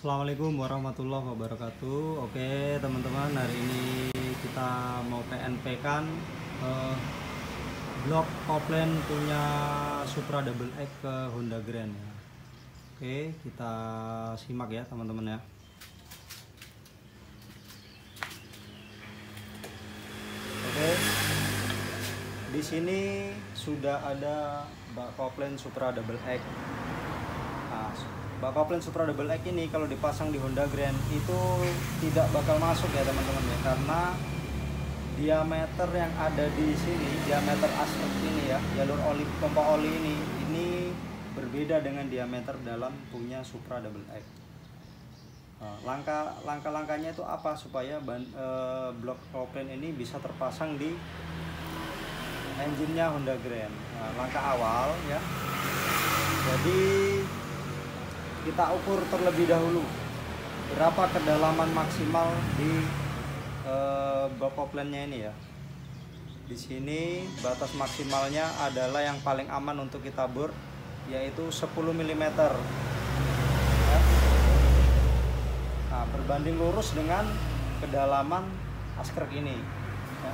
Assalamualaikum warahmatullahi wabarakatuh. Oke teman-teman, hari ini kita mau PNP kan blok kopling punya Supra Double X ke Honda Grand ya. Oke, kita simak ya teman-teman ya. Oke, di sini sudah ada bak kopling Supra Double X. Nah, bak kopling Supra Double X ini kalau dipasang di Honda Grand itu tidak bakal masuk ya teman-teman ya, karena diameter yang ada di sini, diameter asfalt ini ya, jalur oli pompa oli ini berbeda dengan diameter dalam punya Supra Double X. Nah, langkah-langkahnya itu apa supaya blok kopling ini bisa terpasang di engine-nya Honda Grand. Nah, langkah awal ya, jadi kita ukur terlebih dahulu berapa kedalaman maksimal di blok koplingnya ini ya. Di sini batas maksimalnya adalah yang paling aman untuk kita bor, yaitu 10 mm ya. Nah, berbanding lurus dengan kedalaman askrek ini ya.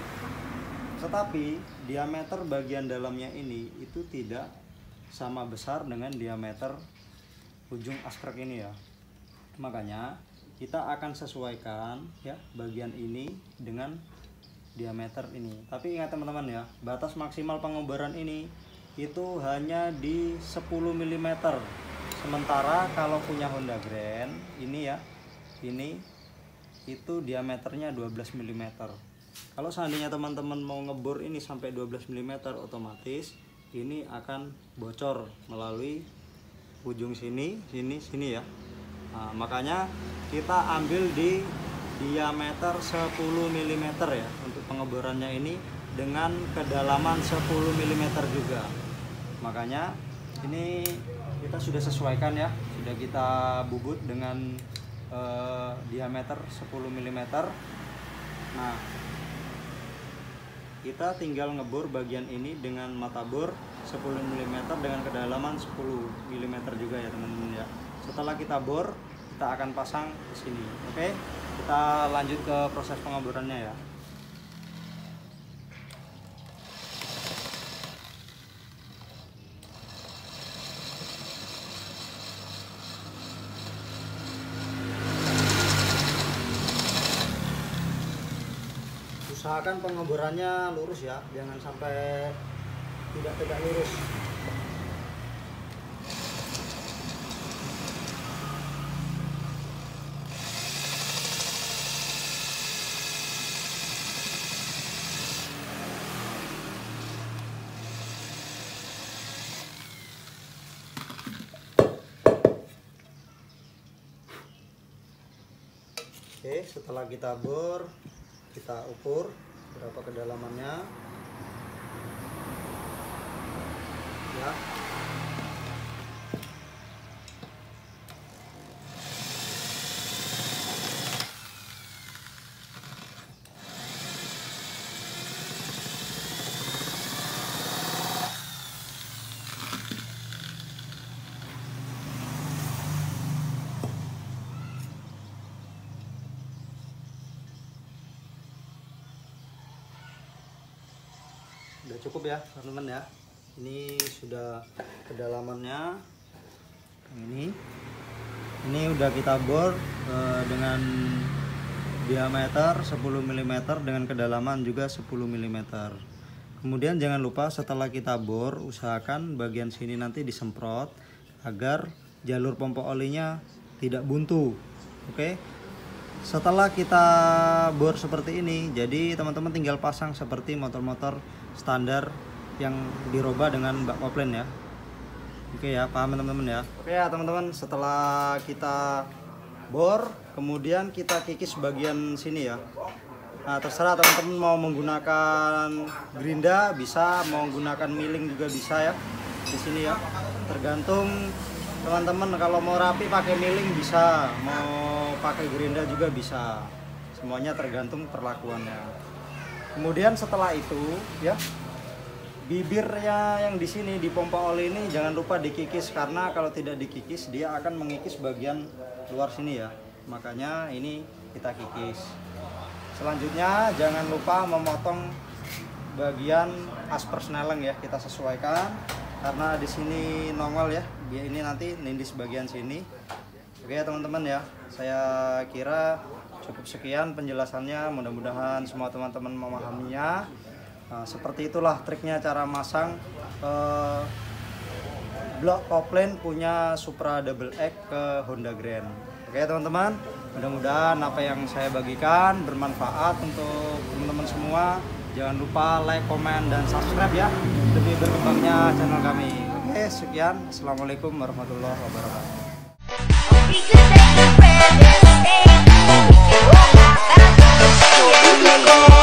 Tetapi diameter bagian dalamnya ini itu tidak sama besar dengan diameter ujung askrek ini ya. Makanya kita akan sesuaikan ya bagian ini dengan diameter ini. Tapi ingat teman-teman ya, batas maksimal pengobaran ini itu hanya di 10 mm. Sementara kalau punya Honda Grand ini ya, ini itu diameternya 12 mm. Kalau seandainya teman-teman mau ngebor ini sampai 12 mm, otomatis ini akan bocor melalui ujung sini ya. Nah, makanya kita ambil di diameter 10 mm ya untuk pengeborannya ini, dengan kedalaman 10 mm juga. Makanya ini kita sudah sesuaikan ya, sudah kita bubut dengan diameter 10 mm. Nah, kita tinggal ngebor bagian ini dengan mata bor 10 mm dengan kedalaman 10 mm juga ya teman-teman ya. Setelah kita bor, kita akan pasang ke sini. Oke, kita lanjut ke proses pengeborannya ya. Usahakan pengeborannya lurus ya, jangan sampai tidak tegak lurus. Oke, setelah kita bor, kita ukur berapa kedalamannya ya. Udah cukup ya teman-teman ya. Ini sudah kedalamannya ini udah kita bor dengan diameter 10 mm dengan kedalaman juga 10 mm. Kemudian jangan lupa setelah kita bor, usahakan bagian sini nanti disemprot agar jalur pompa olinya tidak buntu. Oke, setelah kita bor seperti ini, jadi teman-teman tinggal pasang seperti motor-motor standar yang dirubah dengan bak kopling ya. Oke ya, paham teman-teman ya. Oke ya teman-teman, setelah kita bor, kemudian kita kikis bagian sini ya. Nah, terserah teman-teman mau menggunakan gerinda bisa, mau menggunakan miling juga bisa ya di sini ya. Tergantung teman-teman, kalau mau rapi pakai miling bisa, mau pakai gerinda juga bisa. Semuanya tergantung perlakuannya. Kemudian setelah itu ya, bibirnya yang di sini di pompa oli ini jangan lupa dikikis, karena kalau tidak dikikis dia akan mengikis bagian luar sini ya. Makanya ini kita kikis. Selanjutnya jangan lupa memotong bagian aspersneleng ya, kita sesuaikan karena di sini nongol ya. Biar ini nanti nindis bagian sini. Oke teman-teman ya, saya kira cukup sekian penjelasannya, mudah-mudahan semua teman-teman memahaminya. Nah, seperti itulah triknya cara masang blok kopling punya Supra Double X ke Honda Grand. Oke teman-teman, mudah-mudahan apa yang saya bagikan bermanfaat untuk teman-teman semua. Jangan lupa like, komen, dan subscribe ya, demi berkembangnya channel kami. Oke, sekian. Assalamualaikum warahmatullahi wabarakatuh.